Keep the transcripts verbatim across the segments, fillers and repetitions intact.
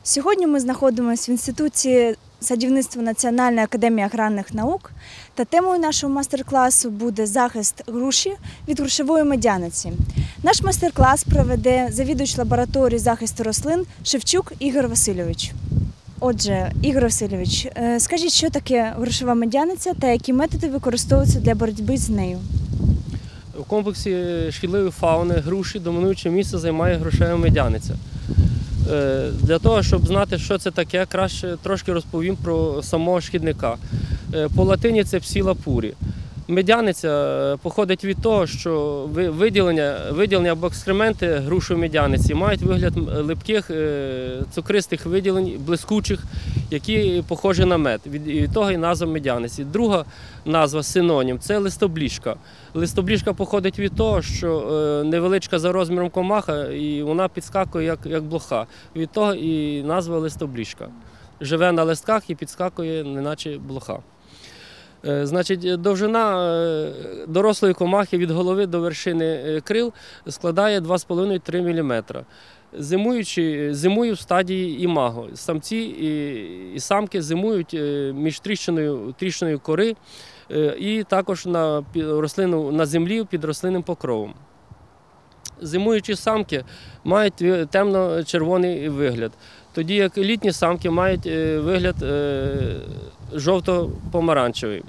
Сьогодні ми знаходимося в Інституті садівництва Національної академії аграрних наук, та темою нашого майстер-класу буде захист груші від грушової медяниці. Наш майстер-клас проведе завідувач лабораторії захисту рослин Шевчук Ігор Васильович. Отже, Ігор Васильович, скажіть, що таке грушова медяниця та які методи використовуються для боротьби з нею? У комплексі шкідливої фауни груші домінуюче місце займає грушева медяниця. Для того, щоб знати, що це таке, краще трошки розповім про самого шкідника. По латині це псіла пурі. Медяниця походить від того, що виділення, виділення або екскременти грушової медяниці мають вигляд липких цукристих виділень, блискучих, які похожі на мед. Від того і назва медяниці. Друга назва, синонім, це листобліжка. Листобліжка походить від того, що невеличка за розміром комаха, і вона підскакує як, як блоха. Від того і назва листобліжка. Живе на листках і підскакує, неначе блоха. Значить, довжина дорослої комахи від голови до вершини крил складає два з половиною - три міліметри. Зимуючи, зимують в стадії імаго. Самці і, і самки зимують між тріщиною, тріщиною кори і також на, рослину, на землі під рослинним покровом. Зимуючі самки мають темно-червоний вигляд, тоді як літні самки мають вигляд жовто-помаранчевий.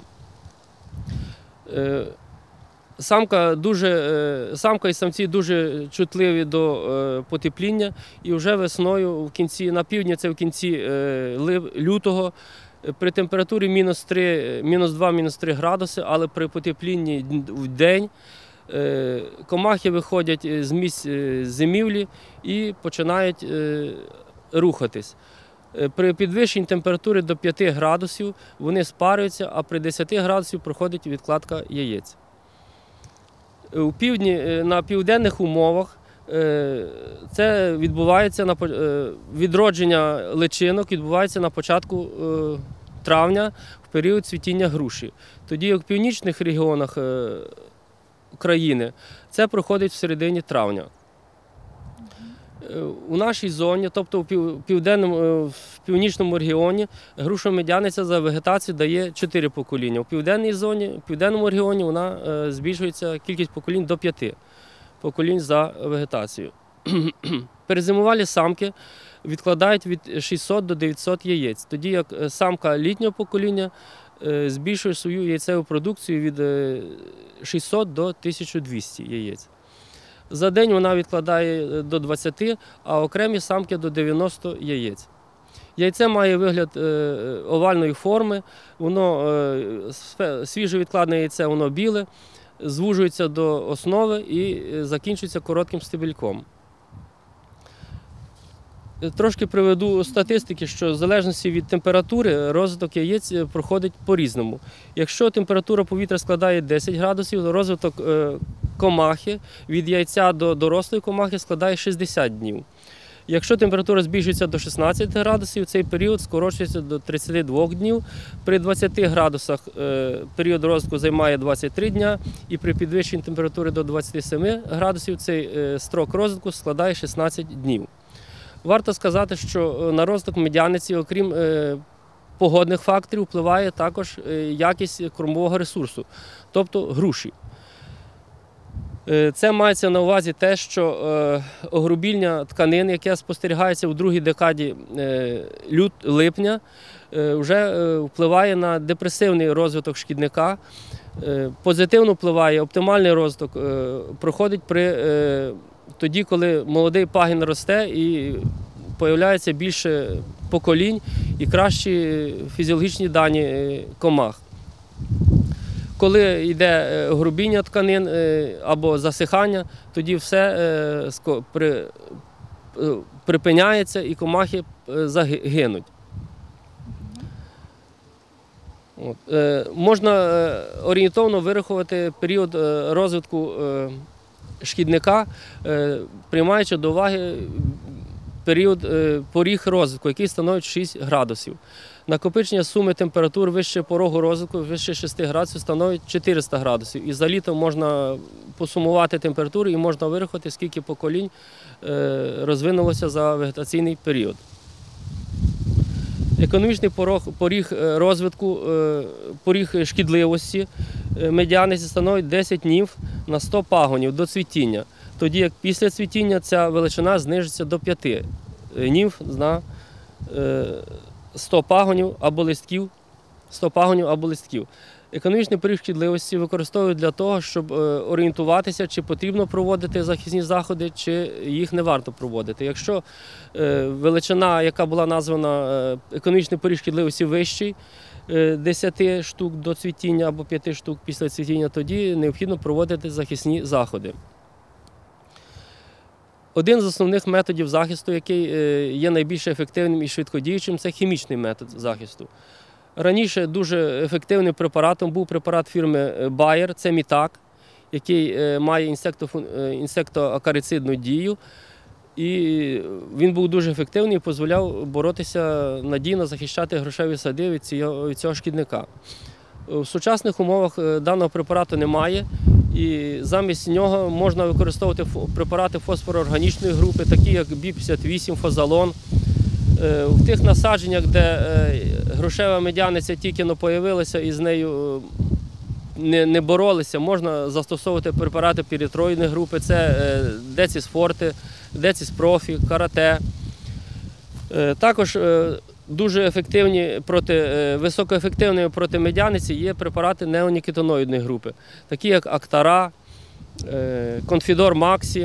Самка, дуже, самка і самці дуже чутливі до потепління, і вже весною, в кінці, на півдні, це в кінці лютого, при температурі мінус три, мінус два - мінус три градуси, але при потеплінні в день комахи виходять з місць зимівлі і починають рухатись. При підвищенні температури до п'яти градусів вони спарюються, а при десяти градусів проходить відкладка яєць. У півдні, на південних умовах це відбувається, відродження личинок відбувається на початку травня в період цвітіння груші. Тоді як в північних регіонах країни це проходить в середині травня. У нашій зоні, тобто в південному, в північному регіоні, грушова медяниця за вегетацію дає чотири покоління. У південній зоні, в південному регіоні вона збільшується кількість поколінь до п'яти поколінь за вегетацію. Перезимувалі самки відкладають від шістсот до дев'ятсот яєць, тоді як самка літнього покоління збільшує свою яйцеву продукцію від шістсот до тисячі двохсот яєць. За день вона відкладає до двадцяти, а окремі самки до дев'яноста яєць. Яйце має вигляд овальної форми, воно, свіже відкладне яйце, воно біле, звужується до основи і закінчується коротким стебельком. Трошки приведу статистики, що в залежності від температури розвиток яєць проходить по-різному. Якщо температура повітря складає десять градусів, то розвиток комахи від яйця до дорослої комахи складає шістдесят днів. Якщо температура збільшується до шістнадцяти градусів, цей період скорочується до тридцяти двох днів. При двадцяти градусах період розвитку займає двадцять три дня, і при підвищенні температури до двадцяти семи градусів цей строк розвитку складає шістнадцять днів. Варто сказати, що на розвиток медяниці, окрім погодних факторів, впливає також якість кормового ресурсу, тобто груші. Це мається на увазі те, що огрубіння тканин, яке спостерігається у другій декаді липня, вже впливає на депресивний розвиток шкідника. Позитивно впливає, оптимальний розвиток проходить при тоді, коли молодий пагін росте і з'являється більше поколінь і кращі фізіологічні дані комах. Коли йде грубіння тканин або засихання, тоді все припиняється і комахи загинуть. От. Можна орієнтовно вирахувати період розвитку шкідника, приймаючи до уваги період поріг розвитку, який становить шість градусів. Накопичення суми температур вище порогу розвитку, вище шести градусів, становить чотириста градусів. І за літо можна посумувати температуру і можна вирахувати, скільки поколінь розвинулося за вегетаційний період. Економічний порог, поріг розвитку, поріг шкідливості медяниці становить десять німф на сто пагонів до цвітіння. Тоді як після цвітіння ця величина знижиться до п'яти німф на сто пагонів або листків, сто пагонів або листків. Економічний поріг шкідливості використовують для того, щоб орієнтуватися, чи потрібно проводити захисні заходи, чи їх не варто проводити. Якщо величина, яка була названа економічний поріг шкідливості, вищий десяти штук до цвітіння або п'яти штук після цвітіння, тоді необхідно проводити захисні заходи. Один з основних методів захисту, який є найбільш ефективним і швидкодіючим, це хімічний метод захисту. Раніше дуже ефективним препаратом був препарат фірми Bayer, це Мітак, який має інсектоакарицидну дію. І він був дуже ефективний і дозволяв боротися надійно, захищати грушеві сади від цього, від цього шкідника. В сучасних умовах даного препарату немає, і замість нього можна використовувати препарати фосфороорганічної групи, такі як бі п'ятдесят вісім, фозалон. В тих насадженнях, де грушева медяниця тільки но появилася і з нею не, не боролися, можна застосовувати препарати піритроїдної групи, це Децис Форте, Децис Профі, Карате. Також дуже ефективні проти, високоефективними проти медяниці є препарати неонікотиноїдної групи, такі як Актара, Конфідор Максі.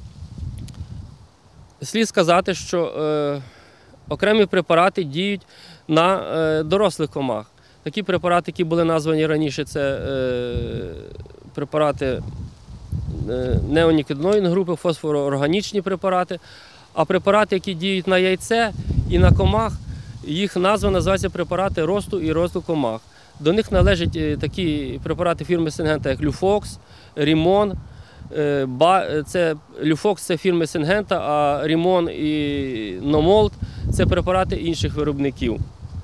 Слід сказати, що окремі препарати діють на дорослих комах. Такі препарати, які були названі раніше, це препарати неонікотиноїдної групи, фосфороорганічні препарати. А препарати, які діють на яйце і на комах, їх назва називається препарати росту і росту комах. До них належать такі препарати фірми Сингента, як Люфокс, Рімон. Це, Люфокс – це фірми Сингента, а Рімон і Номолт – це препарати інших виробників.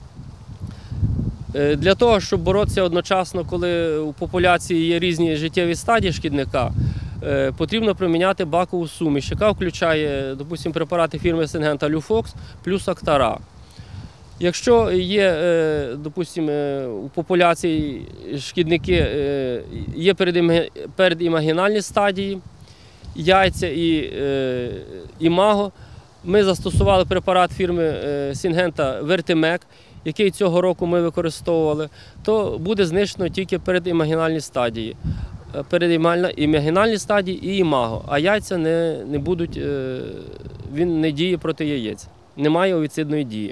Для того, щоб боротися одночасно, коли у популяції є різні життєві стадії шкідника, потрібно приміняти бакову суміш, яка включає, допустимо, препарати фірми Сингента Люфокс плюс Актара. Якщо є, допустимо, у популяції шкідники є передімагінальні стадії, яйця і імаго, ми застосували препарат фірми Сингента Вертимек, який цього року ми використовували, то буде знищено тільки передімагінальні стадії. Передімагінальні стадії і імаго, а яйця не, не будуть, він не діє проти яєць, немає овіцидної дії.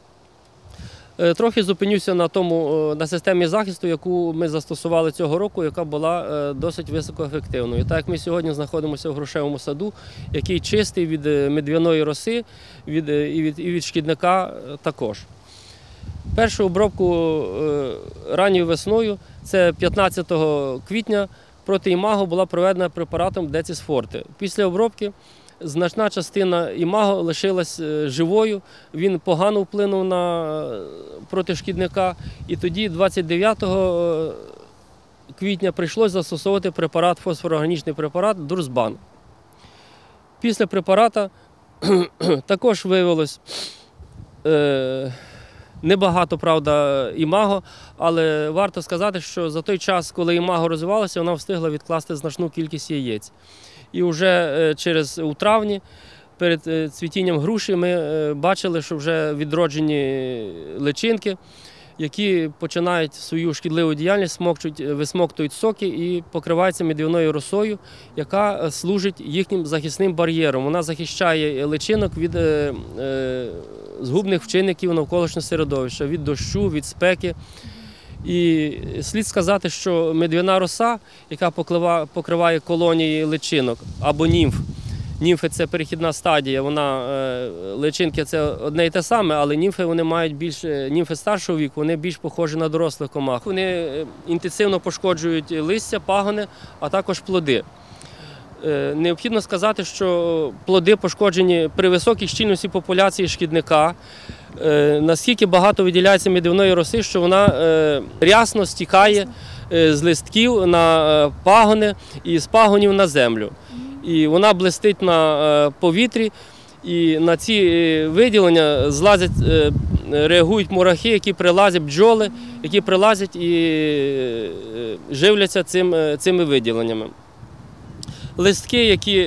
Трохи зупинюся на, тому, на системі захисту, яку ми застосували цього року, яка була досить високоефективною. Так як ми сьогодні знаходимося в грушевому саду, який чистий від медвяної роси від, і, від, і від шкідника також. Першу обробку ранньою весною, це п'ятнадцятого квітня, проти імаго була проведена препаратом Децис Форте. Після обробки значна частина імаго лишилась живою, він погано вплинув на проти шкідника, і тоді двадцять дев'ятого квітня прийшлося застосовувати препарат, фосфороорганічний препарат Дурсбан. Після препарата також виявилось е, небагато, правда, імаго, але варто сказати, що за той час, коли імаго розвивалося, вона встигла відкласти значну кількість яєць. І вже через у травні, перед цвітінням груші, ми бачили, що вже відроджені личинки, які починають свою шкідливу діяльність, смокчуть, висмоктують соки і покриваються медвяною росою, яка служить їхнім захисним бар'єром. Вона захищає личинок від е, е, згубних вчинників навколишнього середовища, від дощу, від спеки. І слід сказати, що медвяна роса, яка покриває колонії личинок або німф, німфи – це перехідна стадія, вона, личинки – це одне і те саме, але німфи, вони мають більш, німфи старшого віку, вони більш похожі на дорослих комах. Вони інтенсивно пошкоджують листя, пагони, а також плоди. Необхідно сказати, що плоди пошкоджені при високій щільності популяції шкідника, наскільки багато виділяється медвяної роси, що вона рясно стікає з листків на пагони і з пагонів на землю. І вона блистить на повітрі, і на ці виділення злазять реагують мурахи, які прилазять, бджоли, які прилазять і живляться цим, цими виділеннями. Листки, які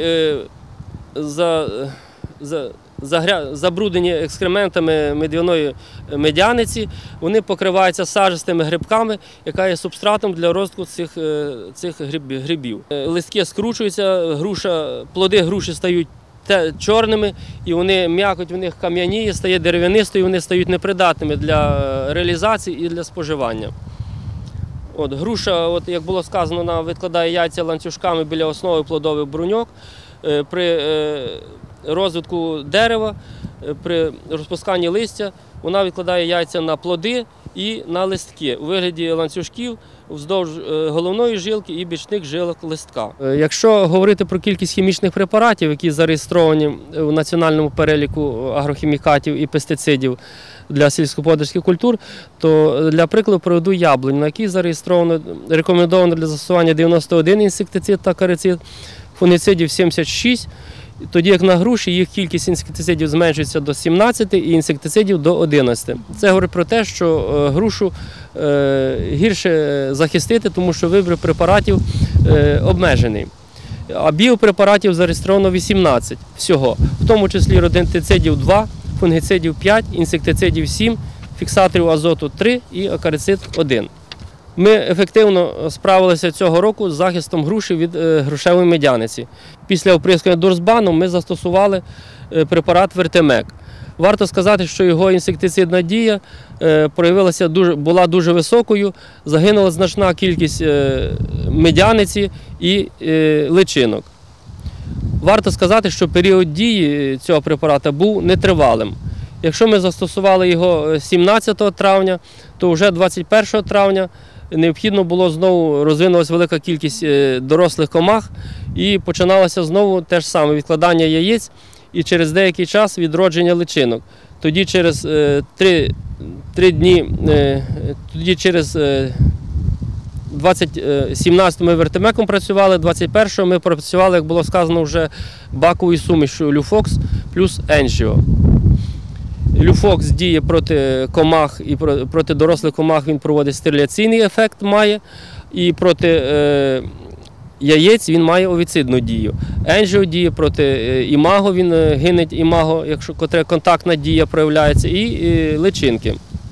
за, за, загря, забруднені екскрементами медвяної медяниці, вони покриваються сажистими грибками, яка є субстратом для росту цих, цих грибів. Листки скручуються, груша, плоди груші стають чорними, і вони м'якоть в них кам'яніє, стає дерев'янистою, вони стають непридатними для реалізації і для споживання. От, груша, от, як було сказано, вона відкладає яйця ланцюжками біля основи плодових бруньок. При розвитку дерева, при розпусканні листя, вона відкладає яйця на плоди і на листки у вигляді ланцюжків вздовж головної жилки і бічних жилок листка. Якщо говорити про кількість хімічних препаратів, які зареєстровані у національному переліку агрохімікатів і пестицидів для сільськогосподарських культур, то для прикладу приведу яблунь, на якій зареєстровано, рекомендовано для застосування дев'яносто один інсектицид та карицид, фунгіцидів сімдесят шість, тоді як на груші їх кількість інсектицидів зменшується до сімнадцяти і інсектицидів до одинадцяти. Це говорить про те, що грушу гірше захистити, тому що вибір препаратів обмежений. А біопрепаратів зареєстровано вісімнадцять всього, в тому числі родентицидів два, фунгіцидів п'ять, інсектицидів сім, фіксаторів азоту три і акарицид один. Ми ефективно справилися цього року з захистом груші від грушевої медяниці. Після оприскування дурсбаном ми застосували препарат Вертемек. Варто сказати, що його інсектицидна дія проявилася дуже, була дуже високою, загинула значна кількість медяниці і личинок. Варто сказати, що період дії цього препарату був нетривалим. Якщо ми застосували його сімнадцятого травня, то вже двадцять першого травня необхідно було знову, розвинулася велика кількість дорослих комах і починалося знову те ж саме відкладання яєць і через деякий час відродження личинок. Тоді через три, три дні, тоді через двадцять сімнадцятого ми вертемеком працювали, двадцять першого ми працювали, як було сказано, вже баковою сумішю Люфокс плюс Енжіо. Люфокс діє проти комах і проти дорослих комах, він проводить стериляційний ефект має, і проти е, яєць він має овіцидну дію. Енжіо діє проти імаго, він гинить імаго, якщо котре контактна дія проявляється, і, і личинки.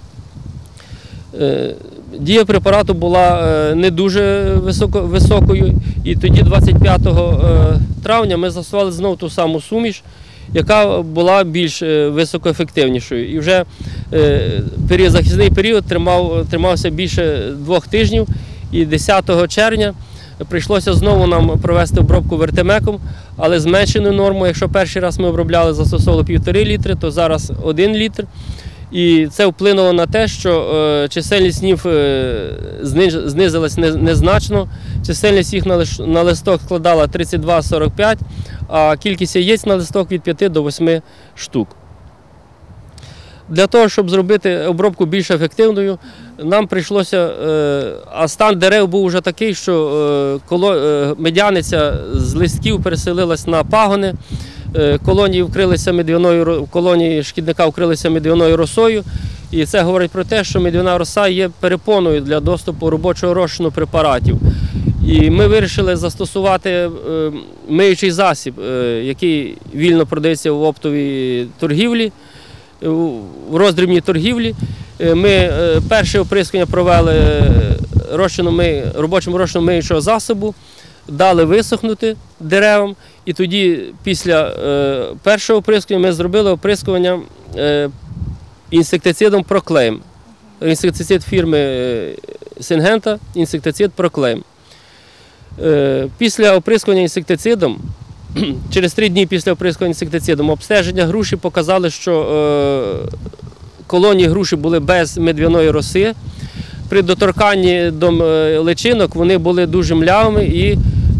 Е, дія препарату була е, не дуже високо, високою, і тоді двадцять п'ятого травня ми застосували знову ту саму суміш, яка була більш високоефективнішою. І вже період, захисний період тримав, тримався більше двох тижнів, і десятого червня прийшлося знову нам провести обробку вертемеком, але зменшену норму. Якщо перший раз ми обробляли, застосовували півтори літри, то зараз один літр. І це вплинуло на те, що чисельність німф знизилась незначно, чисельність їх на листок складала тридцять два сорок п'ять, а кількість яєць на листок від п'яти до восьми штук. Для того, щоб зробити обробку більш ефективною, нам прийшлося, а стан дерев був вже такий, що медяниця з листків переселилась на пагони, колонії вкрилися медвяною, колонії шкідника вкрилися медвяною росою, і це говорить про те, що медвяна роса є перепоною для доступу робочого розчину препаратів. І ми вирішили застосувати миючий засіб, який вільно продається в оптовій торгівлі, в роздрібній торгівлі. Ми перше оприскування провели розчином, робочим розчином миючого засобу, дали висохнути деревам, і тоді після першого оприскування ми зробили оприскування інсектицидом Проклейм. Інсектицид фірми Сингента, інсектицид Проклейм. Після оприскування інсектицидом, через три дні після оприскування інсектицидом, обстеження груші показали, що колонії груші були без медвяної роси. При доторканні до личинок вони були дуже млявими і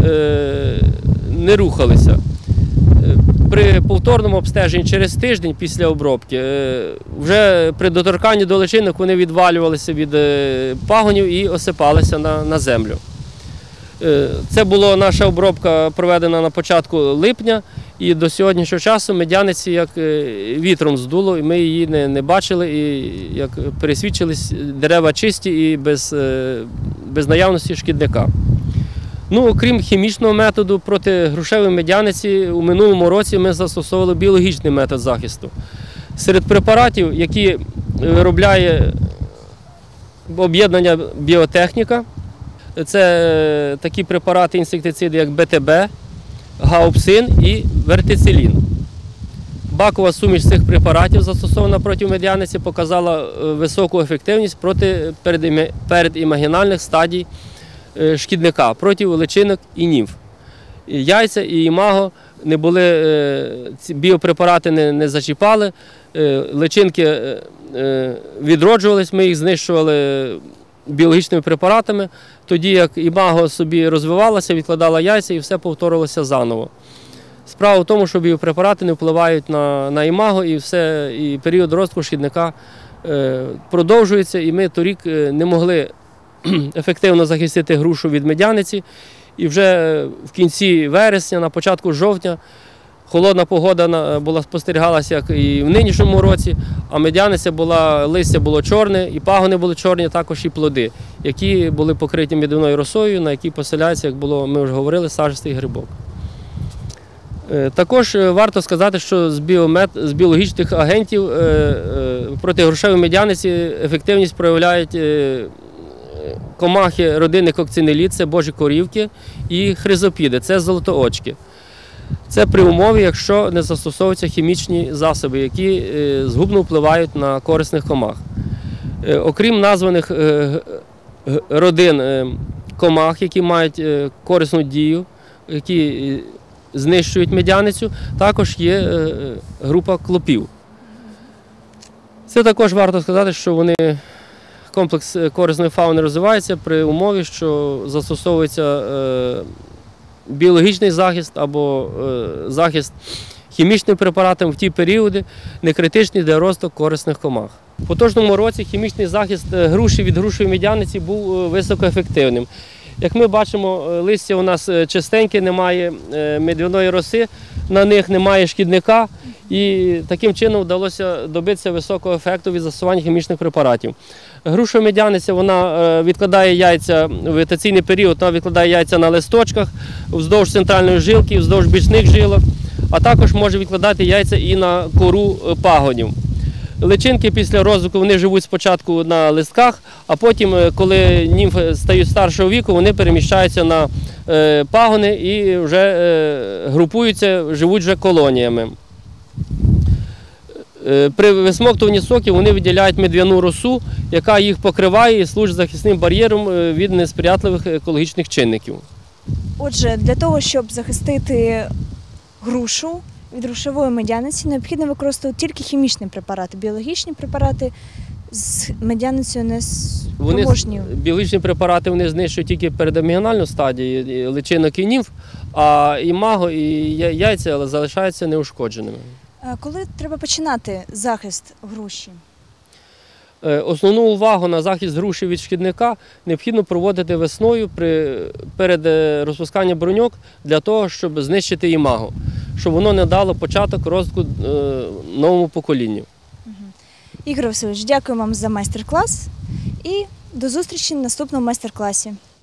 не рухалися. При повторному обстеженні через тиждень після обробки, вже при доторканні до личинок вони відвалювалися від пагонів і осипалися на, на землю. Це була наша обробка, проведена на початку липня, І до сьогоднішнього часу медяниці як е, вітром здуло, і ми її не, не бачили, і як пересвідчились, дерева чисті і без, е, без наявності шкідника. Ну, окрім хімічного методу проти грушевої медяниці, у минулому році ми застосовували біологічний метод захисту. Серед препаратів, які виробляє об'єднання біотехніка, це такі препарати інсектициди, як Б Т Б, гаупсин і вертицилін. Бакова суміш цих препаратів, застосована проти медяниці, показала високу ефективність проти передімагінальних стадій шкідника, проти личинок і німф. Яйця і імаго не були, ці біопрепарати не, не зачіпали, личинки відроджувались, ми їх знищували біологічними препаратами, тоді як імаго собі розвивалася, відкладала яйця і все повторилося заново. Справа в тому, що біопрепарати не впливають на, на імаго, і, все, і період розвитку шкідника е, продовжується, і ми торік не могли ефективно захистити грушу від медяниці. І вже в кінці вересня, на початку жовтня, холодна погода була, спостерігалася, як і в нинішньому році, а медяниця була, листя було чорне, і пагони були чорні, також і плоди, які були покриті медяною росою, на якій поселяється, як було, ми вже говорили, саджистий грибок. Також варто сказати, що з, біомет... з біологічних агентів проти грушевої медяниці ефективність проявляють комахи родини кокцинелід, це божі корівки, і хризопіди, це золотоочки. Це при умові, якщо не застосовуються хімічні засоби, які згубно впливають на корисних комах. Окрім названих родин комах, які мають корисну дію, які знищують медяницю, також є група клопів. Це також варто сказати, що вони, комплекс корисної фауни розвивається при умові, що застосовується біологічний захист або захист хімічним препаратом в ті періоди, не критичні для росту корисних комах. У поточному році хімічний захист груші від грушевої медяниці був високоефективним. Як ми бачимо, листя у нас чистеньке, немає медяної роси, на них немає шкідника, і таким чином вдалося добитися високого ефекту від застосування хімічних препаратів. Грушова медяниця, вона відкладає яйця в вегетаційний період, вона відкладає яйця на листочках, вздовж центральної жилки, вздовж бічних жилок, а також може відкладати яйця і на кору пагонів. Личинки після розвитку вони живуть спочатку на листках, а потім, коли німфи стають старшого віку, вони переміщаються на пагони і вже групуються, живуть вже колоніями. При висмоктуванні соків вони виділяють медвяну росу, яка їх покриває і служить захисним бар'єром від несприятливих екологічних чинників. Отже, для того, щоб захистити грушу від грушевої медяниці, необхідно використовувати тільки хімічні препарати. Біологічні препарати з медяницею не спроможні. Біологічні препарати вони знищують тільки передомігінальну стадію личинок і німф, а імаго і яйця залишаються неушкодженими. Коли треба починати захист груші? Основну увагу на захист груші від шкідника необхідно проводити весною при, перед розпусканням бруньок для того, щоб знищити імаго, щоб воно не дало початок розвитку е, новому поколінню. Ігор Васильович, дякую вам за майстер-клас і до зустрічі в наступному майстер-класі.